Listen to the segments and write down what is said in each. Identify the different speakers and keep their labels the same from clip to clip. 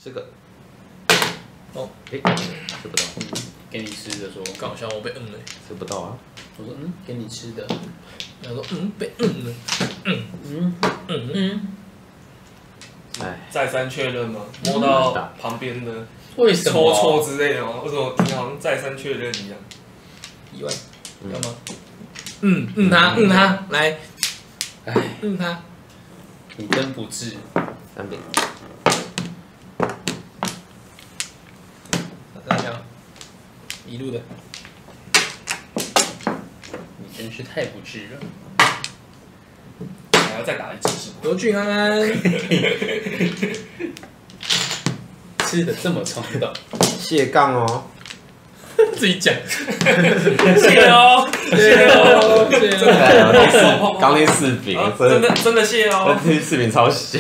Speaker 1: 这个。
Speaker 2: 哦，
Speaker 1: 哎，吃不到。
Speaker 2: 给你吃的说，搞笑我被了。
Speaker 1: 吃不到啊。
Speaker 2: 我说给你吃的。他说被了。
Speaker 1: 哎，
Speaker 3: 再三确认吗？摸到旁边的
Speaker 2: 为什么？
Speaker 3: 戳之类的吗？为什么听好像再三确认一样？
Speaker 2: 意外，要吗？他来，
Speaker 1: 哎，
Speaker 2: 他，你真不智。
Speaker 1: 三饼。
Speaker 2: 辣椒，一路的，你真是太不智了。
Speaker 3: 还要再打一次是吗？
Speaker 2: 罗俊安，吃的这么冲动，
Speaker 1: 蟹杠哦。
Speaker 2: 自己讲。
Speaker 3: 谢哦，谢哦，
Speaker 2: 谢哦。
Speaker 1: 刚那四饼，
Speaker 3: 真的谢哦。
Speaker 1: 那四饼超咸。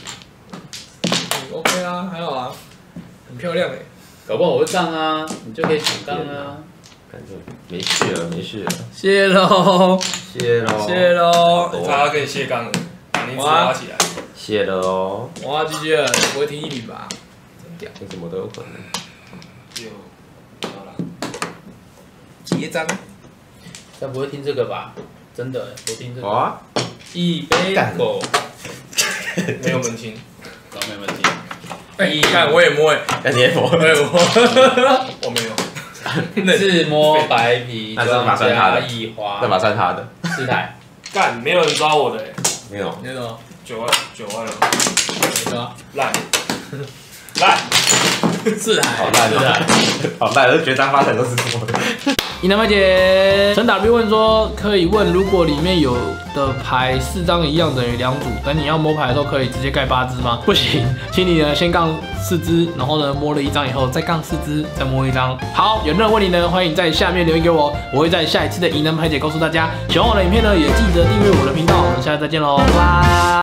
Speaker 2: OK 啊，还好啊，很漂亮哎。搞不好我会杠啊，你就可以抢杠啊。
Speaker 1: 感觉没事了，没事了。
Speaker 2: 谢喽，
Speaker 1: 谢喽，
Speaker 2: 谢喽。
Speaker 3: 他可以卸杠了，把你抓起来。
Speaker 1: 谢了哦。
Speaker 2: 哇，GG了，不会听1比吧？真屌，
Speaker 1: 什么都有可能。
Speaker 3: 好了，
Speaker 2: 结账。他不会听这个吧？真的，不听这个。
Speaker 1: 啊！
Speaker 2: 一杯狗，
Speaker 3: 没有门清，
Speaker 2: 搞没问题。哎，看我也摸哎，
Speaker 1: 看你也摸，
Speaker 2: 我也摸，
Speaker 3: 我没有。
Speaker 2: 自摸白皮，
Speaker 1: 那这把算他的，
Speaker 2: 一花，
Speaker 1: 这把算他的。
Speaker 2: 4台，
Speaker 3: 干，没有人抓我的哎。
Speaker 1: 没有。
Speaker 2: 那种
Speaker 3: 9万了，
Speaker 2: 没抓，
Speaker 3: 烂
Speaker 2: 4台，
Speaker 1: 好烂啊！好烂，我觉得张发财都是错的。
Speaker 2: 宜南麦姐，陈 W 问说，可以问，如果里面有的牌4张一样等于2组，等你要摸牌的时候，可以直接盖8只吗？不行，请你呢先杠4只，然后呢摸了1张以后再杠4只，再摸1张。好，有任何问题呢，欢迎在下面留言给我，我会在下一次的宜南牌姐告诉大家。喜欢我的影片呢，也记得订阅我的频道，我们下次再见喽，拜拜。